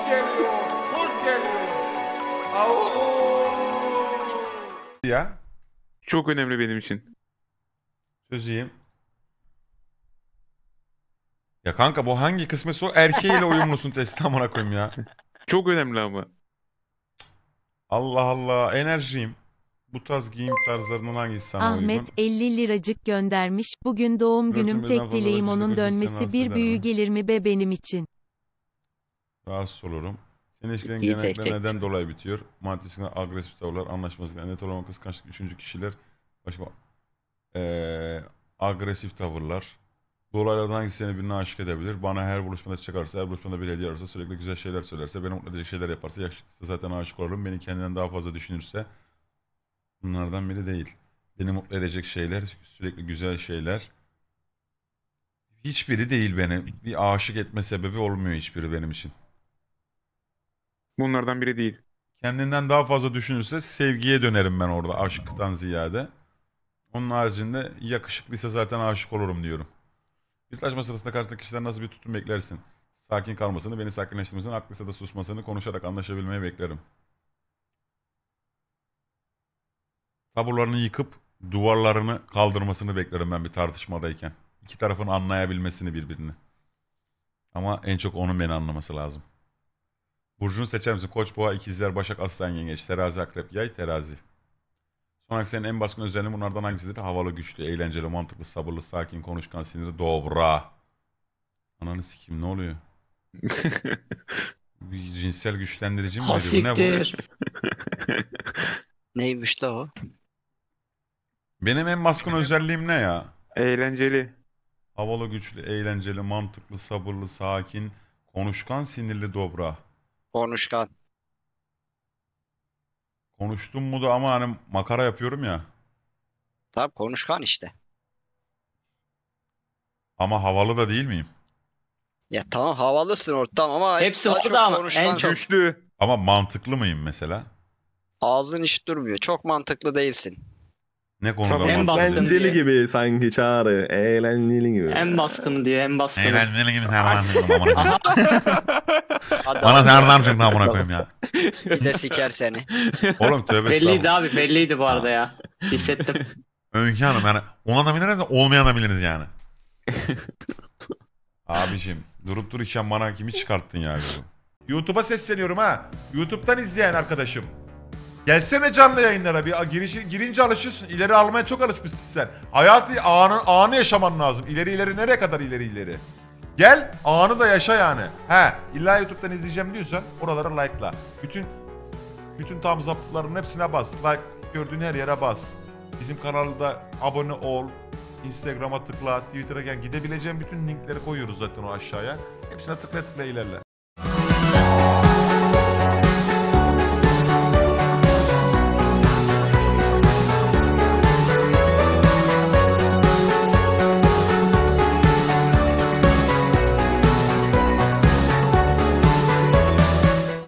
geliyor. Kurt geliyor. Au. Ya. Çok önemli benim için. Çözeyim. Ya kanka bu hangi kısmetse o erkeğiyle uyumlusun testi amına koyayım ya. Çok önemli ama. Allah Allah, enerjiyim. Bu tarz giyim tarzlarından hangisi sana uygun? Ahmet 50 liracık göndermiş. Bugün doğum günüm, Örtünmeden tek fazla dileğim bakışta onun kaçırırsan dönmesi, rahatsız bir eder büyü mi? gelir mi be benim için. Rahatsız olurum. Senin ilişkilerin Ciddi genellikle tek. neden dolayı bitiyor? Mantisine agresif tavırlar, anlaşmazlık, net olama, kıskançlık, üçüncü kişiler, başka agresif tavırlar. Bu olaylardan hangisi seni birine aşık edebilir? Bana her buluşmada çıkarsa, her buluşmada bir hediye ararsa, sürekli güzel şeyler söylerse, beni mutlu edecek şeyler yaparsa, yakışıklısı zaten aşık olurum. Beni kendinden daha fazla düşünürse, bunlardan biri değil. Beni mutlu edecek şeyler, sürekli güzel şeyler. Hiçbiri değil beni. Bir aşık etme sebebi olmuyor hiçbiri benim için. Bunlardan biri değil. Kendinden daha fazla düşünürse sevgiye dönerim ben orada aşktan ziyade. Onun haricinde yakışıklıysa zaten aşık olurum diyorum. Bir taşma sırasında karşıdaki kişiden nasıl bir tutum beklersin? Sakin kalmasını, beni sakinleştirmesini, haklıysa da susmasını, konuşarak anlaşabilmeyi beklerim. Tabularını yıkıp duvarlarını kaldırmasını beklerim ben bir tartışmadayken. İki tarafın anlayabilmesini birbirini. Ama en çok onun beni anlaması lazım. Burcunu seçer misin? Koç, boğa, ikizler, başak, aslan, yengeç, terazi, akrep, yay, terazi. Sonraki senin en baskın özelliğin bunlardan hangisidir? Havalı, güçlü, eğlenceli, mantıklı, sabırlı, sakin, konuşkan, sinirli, dobra. Ananı sikeyim, ne oluyor? Bir cinsel güçlendirici mi? Ha veriyor? Bu ne bu? siktir. Neymiş de o? Benim en baskın özelliğim ne ya? Eğlenceli. Havalı, güçlü, eğlenceli, mantıklı, sabırlı, sakin, konuşkan, sinirli, dobra. Konuşkan. Konuştum mu da ama hani makara yapıyorum ya. Tamam konuşkan işte. Ama havalı da değil miyim? Ya tamam havalısın ortam ama Hepsi daha var çok da ama en konuşkansın. çok- Güçlü. Ama mantıklı mıyım mesela? Ağzın hiç durmuyor. Çok mantıklı değilsin. Ne konuda En mantıklı? baskın. Eğlenceli gibi sanki Çağrı. Eğlenceli gibi. En baskın diyor, en baskın. Eğlenceli gibi sen çıktı amına koyayım. Adam Bana nereden çıktı amına koyayım ya. bir de siker seni. Oğlum tövbe Belliydi estağfurullah. abi, belliydi bu arada ya. Hissettim. Öykü Hanım yani ona da biliriz olmayan da biliriz yani. Abiciğim durup dururken bana kimi çıkarttın ya kızım? YouTube'a sesleniyorum ha. YouTube'dan izleyen arkadaşım. Gelsene canlı yayınlara bir girince alışıyorsun. İleri almaya çok alışmışsın sen. Hayatı anı yaşaman lazım. İleri nereye kadar ileri? Gel anı da yaşa yani. He illa YouTube'dan izleyeceğim diyorsan oralara like'la. Bütün thumbs up'ların hepsine bas. Like gördüğün her yere bas. Bizim kanalda abone ol. Instagram'a tıkla, Twitter'a gel. Gidebileceğin bütün linkleri koyuyoruz zaten o aşağıya. Hepsine tıkla ilerle.